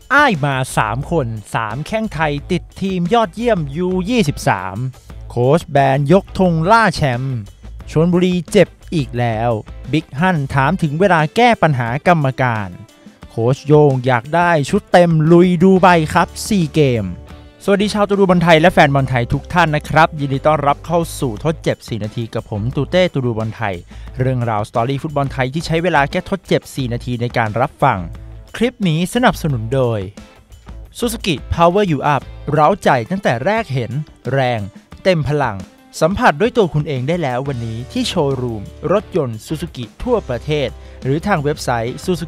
อ้ายมา3คน3แข้งไทยติดทีมยอดเยี่ยม U23 โค้ชแบนยกธงล่าแชมป์ชลบุรีเจ็บอีกแล้วบิ๊กฮั่นถามถึงเวลาแก้ปัญหากรรมการโค้ชโยงอยากได้ชุดเต็มลุยดูไบครับ4เกมสวัสดีชาวตูดูบอลไทยและแฟนบอลไทยทุกท่านนะครับยินดีต้อนรับเข้าสู่ทดเจ็บ4นาทีกับผมตูเต้ตูดูบอลไทยเรื่องราวสตอรี่ฟุตบอลไทยที่ใช้เวลาแค่ทดเจ็บ4นาทีในการรับฟังคลิปนี้สนับสนุนโดย Suzuki Power You Up เร้าใจตั้งแต่แรกเห็นแรงเต็มพลังสัมผัสด้วยตัวคุณเองได้แล้ววันนี้ที่โชว์รูมรถยนต์ Suzuki ทั่วประเทศหรือทางเว็บไซต์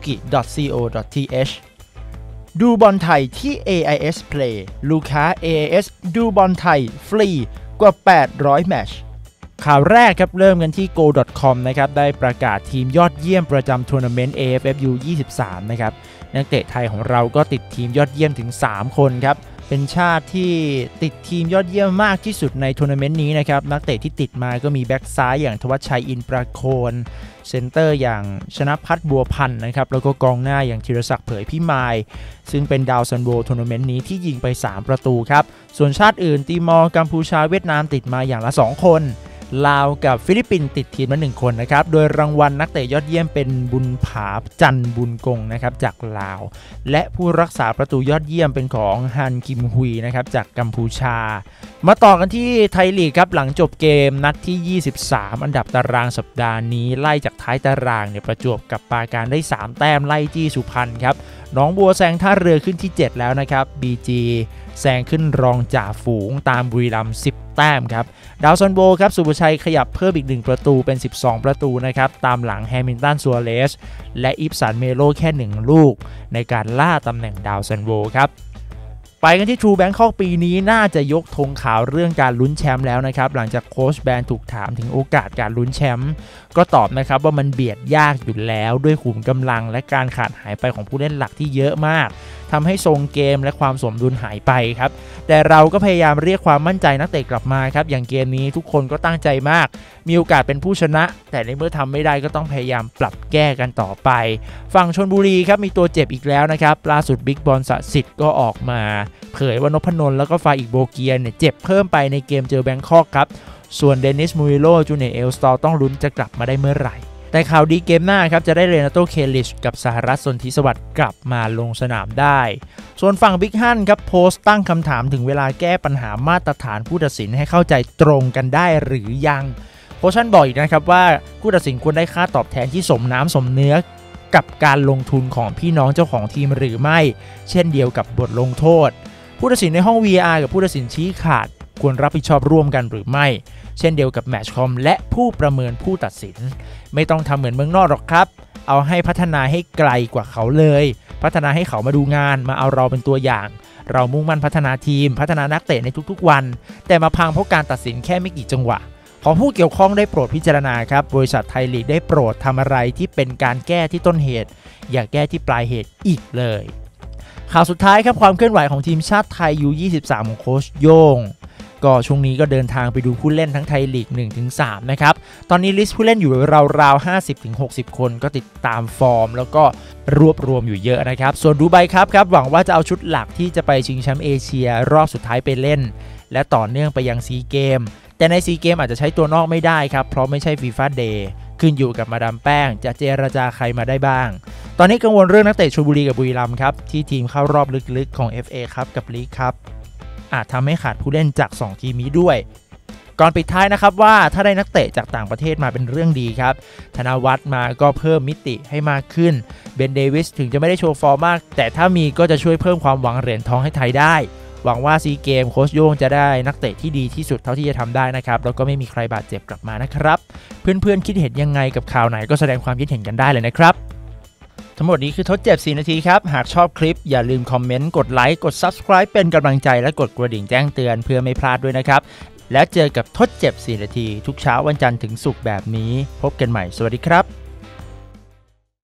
suzuki.co.th ดูบอลไทยที่ AIS Play ลูกค้า AIS ดูบอลไทยฟรีกว่า800แมตช์ข่าวแรกครับเริ่มกันที่ go.com นะครับได้ประกาศทีมยอดเยี่ยมประจำทัวร์นาเมนต์ AFF U23 นะครับนักเตะไทยของเราก็ติดทีมยอดเยี่ยมถึง3คนครับเป็นชาติที่ติดทีมยอดเยี่ยมมากที่สุดในทัวร์นาเมนต์นี้นะครับนักเตะที่ติดมาก็มีแบ็กซ้ายอย่างธวัชชัยอินประโคนเซนเตอร์อย่างชนะพัฒน์บัวพันธ์นะครับแล้วก็กองหน้าอย่างธีรศักดิ์เผยพิมายซึ่งเป็นดาวซันโวทัวร์นาเมนต์นี้ที่ยิงไป3ประตูครับส่วนชาติอื่นติมอร์กัมพูชาเวียดนามติดมาอย่างละ2คนลาวกับฟิลิปปินส์ติดทีมละ1คนนะครับโดยรางวัลนักเตะยอดเยี่ยมเป็นบุญผาจันบุญกงนะครับจากลาวและผู้รักษาประตูยอดเยี่ยมเป็นของฮันคิมฮุยนะครับจากกัมพูชามาต่อกันที่ไทยลีกครับหลังจบเกมนัดที่23อันดับตารางสัปดาห์นี้ไล่จากท้ายตารางเนี่ยประจวบกับปราการได้3แต้มไล่จี้สุพรรณครับหนองบัวแซงท่าเรือขึ้นที่7แล้วนะครับ BG แซงขึ้นรองจ่าฝูงตามบุรีรัมย์10แต้มครับดาวซันโวครับสุภชัยขยับเพิ่มอีก1ประตูเป็น12ประตูนะครับตามหลังแฮมิลตันซัวเรสและอิปสันเมโลแค่1ลูกในการล่าตำแหน่งดาวซันโวครับไปกันที่ True Bangkok ปีนี้น่าจะยกธงขาวเรื่องการลุ้นแชมป์แล้วนะครับหลังจากโค้ชแบนถูกถามถึงโอกาสการลุ้นแชมป์ก็ตอบนะครับว่ามันเบียดยากอยู่แล้วด้วยขุมกำลังและการขาดหายไปของผู้เล่นหลักที่เยอะมากทำให้ทรงเกมและความสมดุลหายไปครับแต่เราก็พยายามเรียกความมั่นใจนักเตะกลับมาครับอย่างเกมนี้ทุกคนก็ตั้งใจมากมีโอกาสเป็นผู้ชนะแต่ในเมื่อทำไม่ได้ก็ต้องพยายามปรับแก้กันต่อไปฝั่งชลบุรีครับมีตัวเจ็บอีกแล้วนะครับล่าสุดบิ๊กบอลสสิทธิ์ก็ออกมาเผยว่านพนนท์แล้วก็ฟาอิกโบเกียเนี่ยเจ็บเพิ่มไปในเกมเจอแบงคอกครับส่วนเดนิสมูริโลจูเนียร์เอลสตอร์ต้องลุ้นจะกลับมาได้เมื่อไหร่แต่ข่าวดีเกมหน้าครับจะได้เรนาโตเคลิชกับสหรัฐสนธิสวัสดิ์กลับมาลงสนามได้ส่วนฝั่งบิ๊กฮั่นครับโพสต์ตั้งคำถามถึงเวลาแก้ปัญหามาตรฐานผู้ตัดสินให้เข้าใจตรงกันได้หรือยังโพสต์บอกอีกนะครับว่าผู้ตัดสินควรได้ค่าตอบแทนที่สมน้ำสมเนื้อกับการลงทุนของพี่น้องเจ้าของทีมหรือไม่เช่นเดียวกับบทลงโทษผู้ตัดสินในห้อง VAR กับผู้ตัดสินชี้ขาดควรรับผิดชอบร่วมกันหรือไม่เช่นเดียวกับแมตช์คอมและผู้ประเมินผู้ตัดสินไม่ต้องทำเหมือนเมืองนอกหรอกครับเอาให้พัฒนาให้ไกลกว่าเขาเลยพัฒนาให้เขามาดูงานมาเอาเราเป็นตัวอย่างเรามุ่งมั่นพัฒนาทีมพัฒนานักเตะในทุกๆวันแต่มาพังเพราะการตัดสินแค่ไม่กี่จังหวะขอผู้เกี่ยวข้องได้โปรดพิจารณาครับบริษัทไทยลีกได้โปรดทำอะไรที่เป็นการแก้ที่ต้นเหตุอย่าแก้ที่ปลายเหตุอีกเลยข่าวสุดท้ายครับความเคลื่อนไหวของทีมชาติไทย U23 ของโค้ชโย่งก็ช่วงนี้ก็เดินทางไปดูผู้เล่นทั้งไทยลีก 1-3 นะครับตอนนี้ลิสต์ผู้เล่นอยู่ราวๆ 50-60 คนก็ติดตามฟอร์มแล้วก็รวบรวมอยู่เยอะนะครับส่วนดูไบครับหวังว่าจะเอาชุดหลักที่จะไปชิงแชมป์เอเชียรอบสุดท้ายไปเล่นและต่อเนื่องไปยังซีเกมแต่ในซีเกมอาจจะใช้ตัวนอกไม่ได้ครับเพราะไม่ใช่ฟีฟ่าเดย์ขึ้นอยู่กับมาดามแป้งจะเจรจาใครมาได้บ้างตอนนี้กังวลเรื่องนักเตะชลบุรีกับบุรีรัมย์ครับที่ทีมเข้ารอบลึกๆของ FA ครับกับลีกครับอาจทำให้ขาดผู้เล่นจาก2ทีมนี้ด้วยก่อนปิดท้ายนะครับว่าถ้าได้นักเตะจากต่างประเทศมาเป็นเรื่องดีครับธนวัฒน์มาก็เพิ่มมิติให้มากขึ้นเบนเดวิสถึงจะไม่ได้โชว์ฟอร์มมากแต่ถ้ามีก็จะช่วยเพิ่มความหวังเหรียญทองให้ไทยได้หวังว่าซีเกมโค้ชโย่งจะได้นักเตะที่ดีที่สุดเท่าที่จะทำได้นะครับแล้วก็ไม่มีใครบาดเจ็บกลับมานะครับเพื่อนๆคิดเห็นยังไงกับข่าวไหนก็แสดงความคิดเห็นกันได้เลยนะครับทั้งหมดนี้คือทดเจ็บ4นาทีครับหากชอบคลิปอย่าลืมคอมเมนต์กดไลค์กด Subscribe เป็นกำลังใจและกดกระดิ่งแจ้งเตือนเพื่อไม่พลาดด้วยนะครับแล้วเจอกับทดเจ็บ4นาทีทุกเช้าวันจันทร์ถึงศุกร์แบบนี้พบกันใหม่สวัสดีครับ